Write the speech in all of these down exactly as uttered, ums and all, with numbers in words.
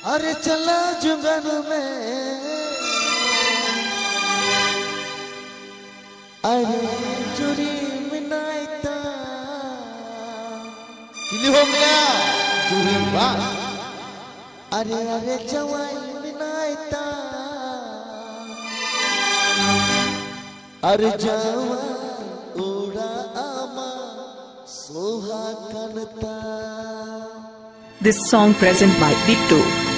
अरे चला जुगन में अरे जुरी मिनाइता किली हो गया जुरी वाह अरे अरे जवाई मिनाइता अरे जवाई उड़ा आमा सोहा कनता. This song present by Bittu.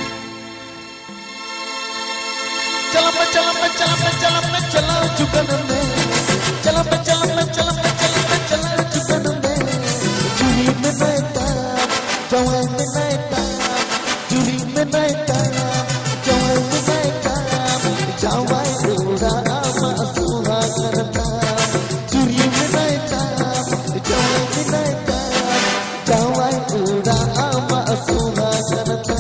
चला पे चला पे चला पे चला पे चला जुगन में चला पे चला पे चला पे चला पे चला जुगन में जुरी में बैठा जवाई में बैठा जुरी में बैठा जवाई में बैठा जवाई उड़ा आमा सुहा करता जुरी में बैठा जवाई में बैठा जवाई उड़ा आमा सुहा करता.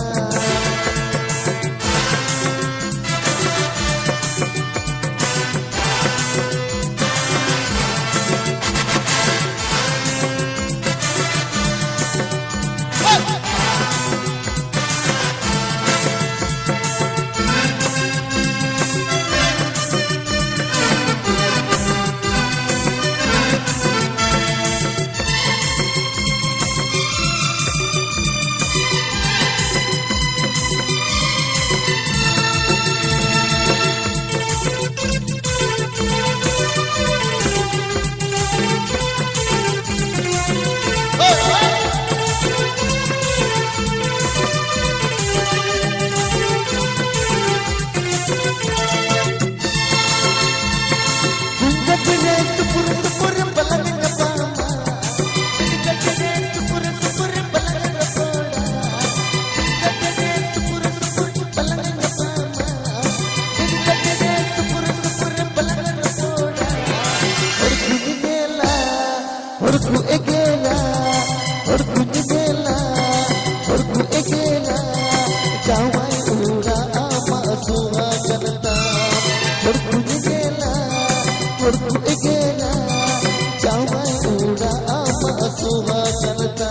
Orku egela, orku egela, orku egela, jawai ura ama suha janata. Orku egela, orku egela, jawai ura ama suha janata.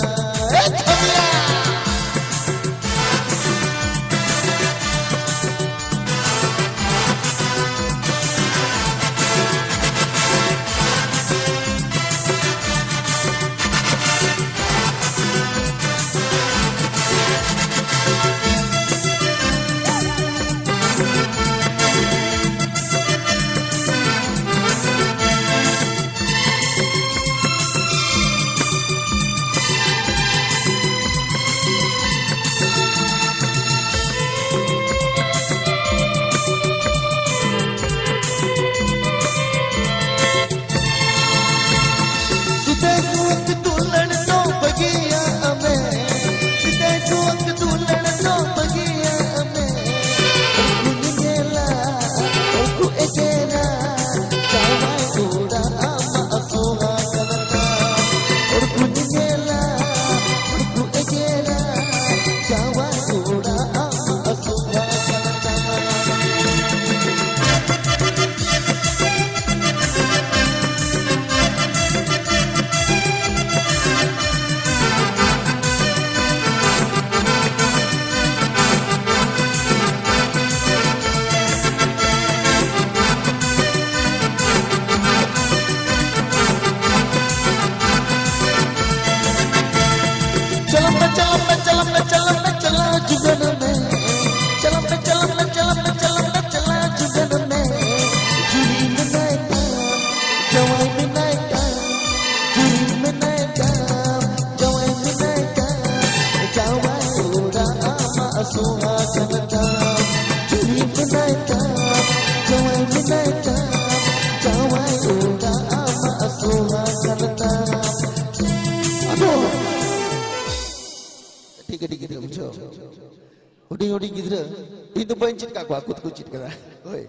Huding-huding gitu, itu pencet kak gua akut kucit kata, oi.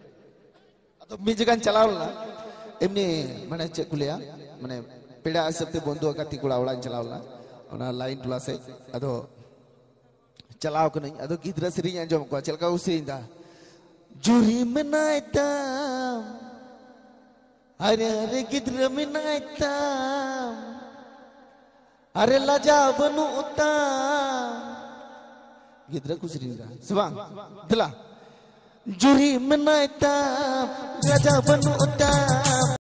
Atau mijikan calau lah, ini mana cek kuliah, mana peda asapte bondu akati kulau-kulau calau lah, ona lain tulah se, atau calau kena, atau gidra serinya jom gua cel kau serinda, juri menaitam, hari-hari gidra menaitam, hari laja benu utam. Gidra kusringa. Sebang. Telah. Juri menaita raja penuh utang.